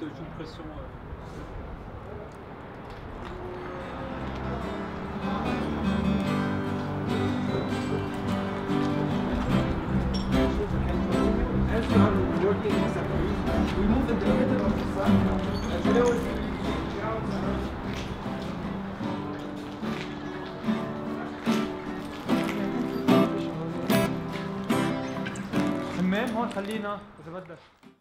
une pression. As you are working separately, we move in the middle of the sun, and below is حمام هون خلينا إذا بدك.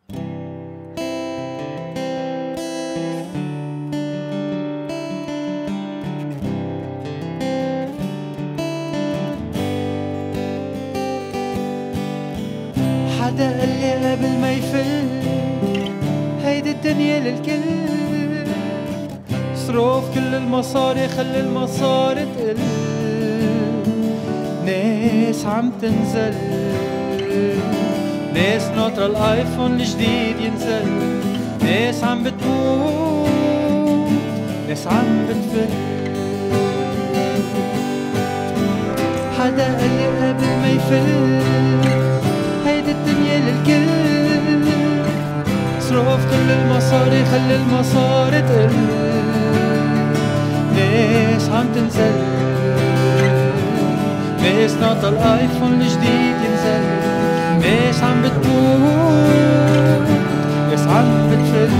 حدا قال لي قبل ما يفل هيدي الدنيا للكل، صرف كل المصاري خلي المصاري تقل، ناس عم تنزل، ناس ناطرة الايفون الجديد ينزل، ناس عم بتموت، ناس عم بتفل. حدا قال لي قبل ما يفل هيدي الدنيا للكل، صرف كل المصاري خلي المصاري تقل، ناس عم تنزل، ناس ناطرة الايفون الجديد ينزل، ناس عم بتموت، ناس عم بتفل.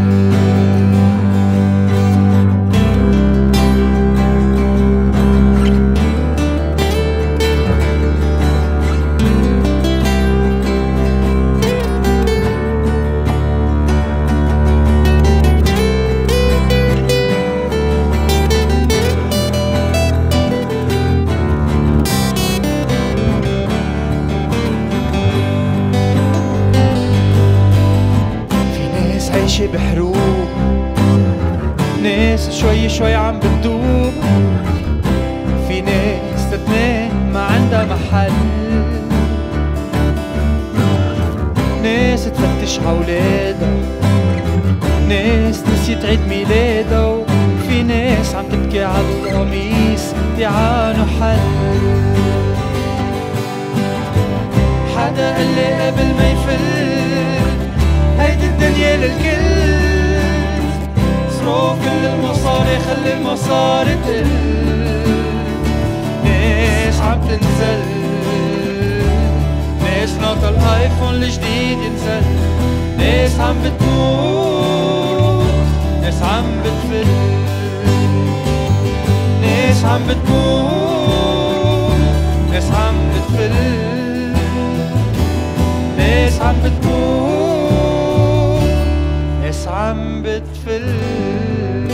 عايشة بحروب، ناس شوي شوي عم بتدوب، في ناس تتنام ما عندها محل، ناس تفتش عولادها، ناس نسيت عيد ميلادها، وفي ناس عم تبكي على القميص يعانوا حل. حدا قال لي قبل ما يفل هيدي الدنيا للكل، صرف كل المصاري خلي المصاري تقل، ناس عم تنزل، ناس ناطرة الايفون الجديد ينزل، ناس عم بتموت، ناس عم بتفل، ناس عم بتموت، ناس عم بتفل، ناس عم بتموت، ناس عم بتفل.